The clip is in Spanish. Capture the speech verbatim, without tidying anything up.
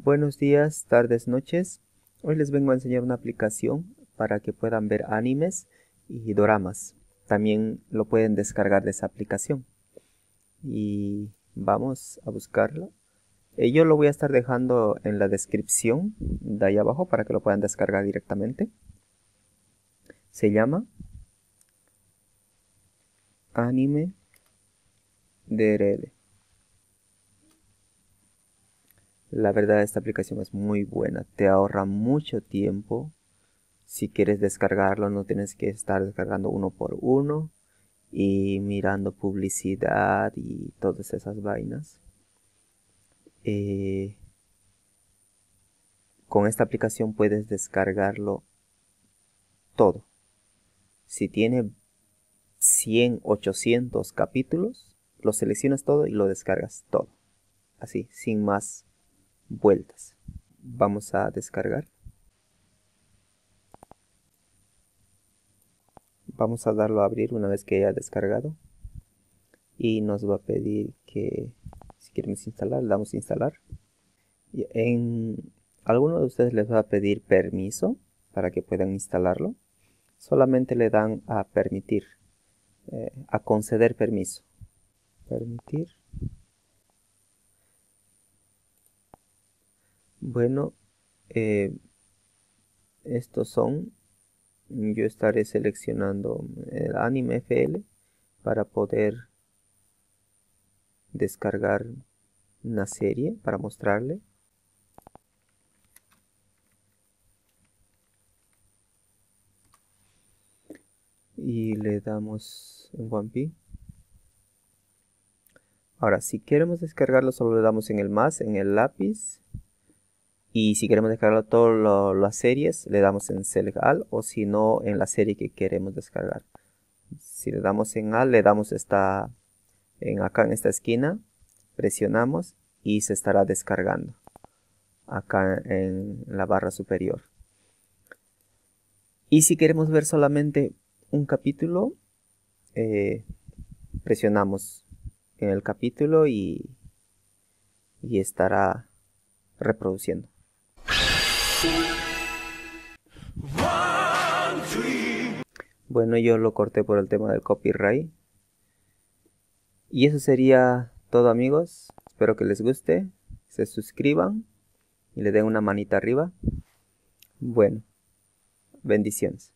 Buenos días, tardes, noches. Hoy les vengo a enseñar una aplicación para que puedan ver animes y doramas. También lo pueden descargar de esa aplicación. Y vamos a buscarlo. Eh, yo lo voy a estar dejando en la descripción de ahí abajo para que lo puedan descargar directamente. Se llama Anime D R L. La verdad, esta aplicación es muy buena, te ahorra mucho tiempo. Si quieres descargarlo, no tienes que estar descargando uno por uno y mirando publicidad y todas esas vainas. Eh, con esta aplicación puedes descargarlo todo. Si tiene cien, ochocientos capítulos, lo seleccionas todo y lo descargas todo. Así, sin más vueltas. Vamos a descargar. Vamos a darlo a abrir una vez que haya descargado. Y nos va a pedir que si queremos instalar, le damos a instalar. Y en alguno de ustedes les va a pedir permiso para que puedan instalarlo. Solamente le dan a permitir, eh, a conceder permiso. Permitir. Bueno, eh, estos son. Yo estaré seleccionando el Anime F L para poder descargar una serie para mostrarle. Y le damos en One P. Ahora, si queremos descargarlo, solo le damos en el más, en el lápiz. Y si queremos descargarlo todas las series, le damos en Select All, o si no, en la serie que queremos descargar. Si le damos en All, le damos esta, en acá en esta esquina, presionamos y se estará descargando acá en la barra superior. Y si queremos ver solamente un capítulo, eh, presionamos en el capítulo y, y estará reproduciendo. Bueno, yo lo corté por el tema del copyright. Y eso sería todo, amigos. Espero que les guste. Se suscriban y le den una manita arriba. Bueno, bendiciones.